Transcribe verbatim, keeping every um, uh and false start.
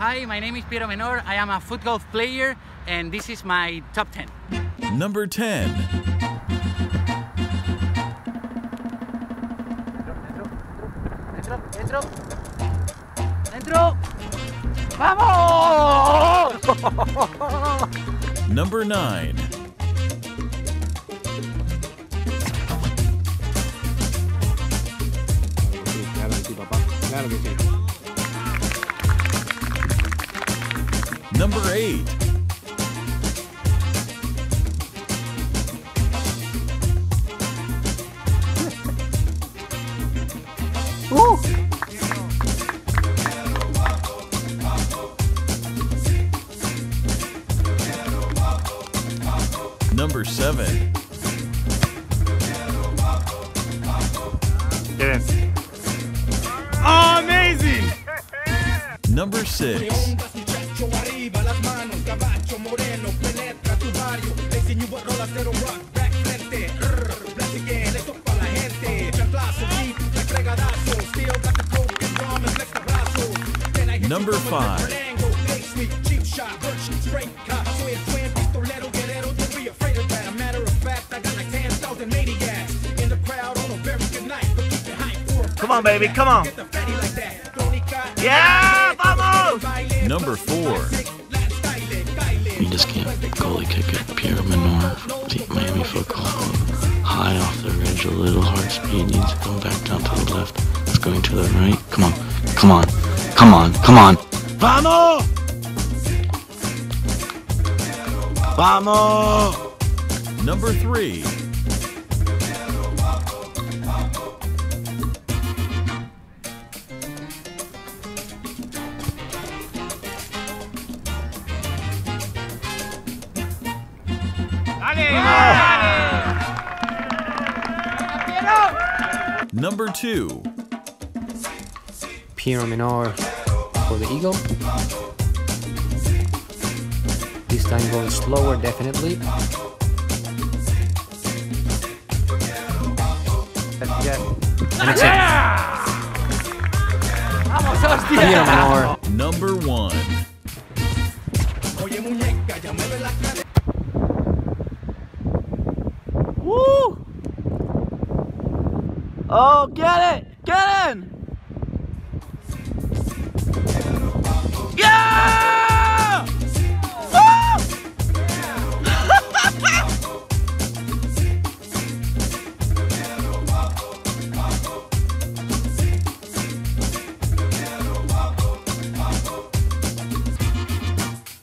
Hi, my name is Piero Menor. I am a foot golf player, and this is my top ten. Number ten. Entro, entro, entro. ¡Vamos! Number nine. Claro que sí, papá. Claro que sí. Number eight. Uh. Number seven. Get in. Oh, amazing! Number six. Number five. Come on, baby, come on. Yeah, vamos! Number four. You just can't goalie kick it. Piero Menor, the Miami Foot Golf Club. High off the ridge, a little hard speed, needs to come back down to the left. It's going to the right. Come on, come on, come on, come on. Vamos! Vamos! Number three. Number two. Piero Menor for the eagle. This time going slower, definitely. Yes. And it's in. Piero Menor. Number one. Woo! Oh, get it! Get in!